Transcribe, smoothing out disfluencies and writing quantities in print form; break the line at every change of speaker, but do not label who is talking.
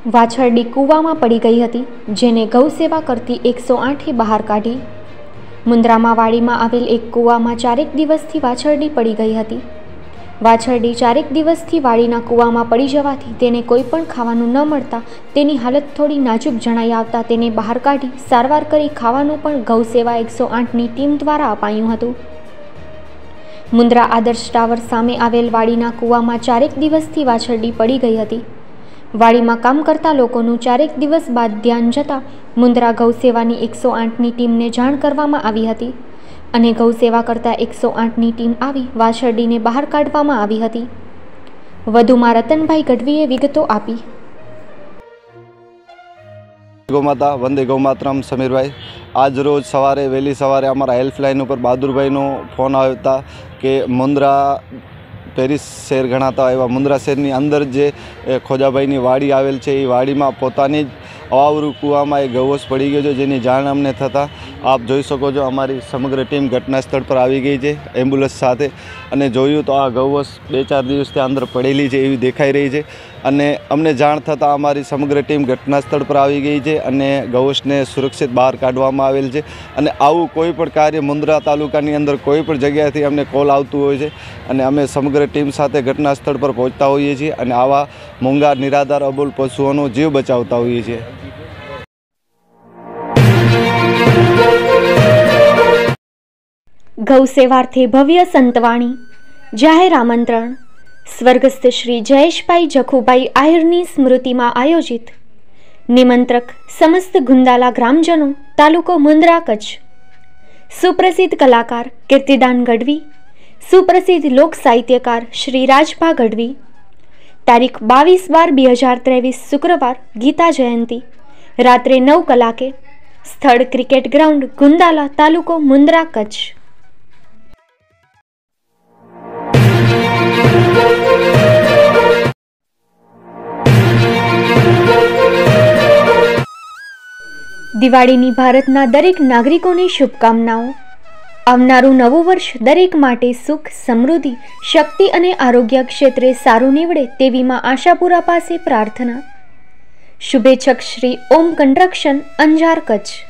વાછરડી કૂવામાં પડી ગઈ હતી, જેને ગૌસેવા કરતી 108એ બહાર કાઢી. મુન્દ્રામાં વાડીમાં આવેલ એક કૂવામાં 4 દિવસથી વાછરડી પડી ગઈ હતી. વાછરડી 4 દિવસથી વાડીના કૂવામાં પડી જવાથી તેને કોઈ પણ ખાવાનું ન મળતા તેની હાલત થોડી નાજુક જણાઈ આવતા તેને બહાર કાઢી સારવાર કરી ખાવાનું પણ ગૌસેવા 108ની ટીમ દ્વારા અપાયું હતું. મુન્દ્રા આદર્શ ટાવર સામે આવેલ વાડીના કૂવામાં 4 દિવસથી વાછરડી પડી ગઈ હતી. વાડીમાં કામ કરતા લોકોનું 4 દિવસ બાદ ધ્યાન જતાં મુન્દ્રા ગૌસેવાની 108ની ટીમને જાણ કરવામાં આવી હતી અને ગૌસેવા કરતા 108ની ટીમ આવી વાછરડીને બહાર કાઢવામાં આવી હતી. વધુમાં રતનભાઈ ગઢવીએ વિગતો આપી.
ગૌમાતા વંદે ગૌમાતરમ. સમીરભાઈ, આજ રોજ સવારે વહેલી સવારે અમારા હેલ્પલાઇન ઉપર બહાદુરભાઈનો ફોન આવ્યો કે મુન્દ્રા પેરિસ શહેર ગણાતા એવા મુન્દ્રા શહેરની અંદર જે ખોજાભાઈની વાડી આવેલ છે એ વાડીમાં પોતાની જ અવાવરૂ કૂવામાં એ ગૌવંશ પડી ગયો છે, જેની જાણ અમને થતાં આપ જોઈ શકો છો અમારી સમગ્ર ટીમ ઘટના સ્થળ પર આવી ગઈ છે એમ્બ્યુલન્સ સાથે. અને જોયું તો આ ગૌવંશ 2-4 દિવસથી અંદર પડેલી છે એવી દેખાઈ રહી છે. અને અમને જાણ થતાં અમારી સમગ્ર ટીમ ઘટના સ્થળ પર આવી ગઈ છે અને ગૌવંશને સુરક્ષિત બહાર કાઢવામાં આવેલ છે. અને આવું કોઈ પણ કાર્ય મુન્દ્રા તાલુકાની અંદર કોઈ પણ જગ્યાએથી અમને કોલ આવતું હોય છે અને અમે સમગ્ર ટીમ સાથે ઘટના સ્થળ પર પહોંચતા હોઈએ છીએ અને આવા મૂંગા નિરાધાર અબોલ પશુઓનો જીવ બચાવતા હોઈએ છીએ.
ગૌસેવાર્થે ભવ્ય સંતવાણી. જાહેર આમંત્રણ સ્વર્ગસ્થ શ્રી જયેશભાઈ જખુભાઈ આહિરની સ્મૃતિમાં આયોજિત. નિમંત્રક સમસ્ત ગુંદાલા ગ્રામજનો, તાલુકો મુન્દ્રા, કચ્છ. સુપ્રસિદ્ધ કલાકાર કીર્તિદાન ગઢવી, સુપ્રસિદ્ધ લોક સાહિત્યકાર શ્રી રાજભા ગઢવી. તારીખ 22/12/2023 શુક્રવાર, ગીતા જયંતિ, રાત્રે 9 કલાકે. સ્થળ ક્રિકેટ ગ્રાઉન્ડ, ગુંદાલા, તાલુકો મુન્દ્રા, કચ્છ. દિવાળીની ભારતના દરેક નાગરિકોને શુભકામનાઓ. આવનારું નવું વર્ષ દરેક માટે સુખ, સમૃદ્ધિ, શક્તિ અને આરોગ્ય ક્ષેત્રે સારું નીવડે તેવી માં આશાપુરા પાસે પ્રાર્થના. શુભેચ્છક શ્રી ઓમ કન્સ્ટ્રક્શન, અંજાર, કચ્છ.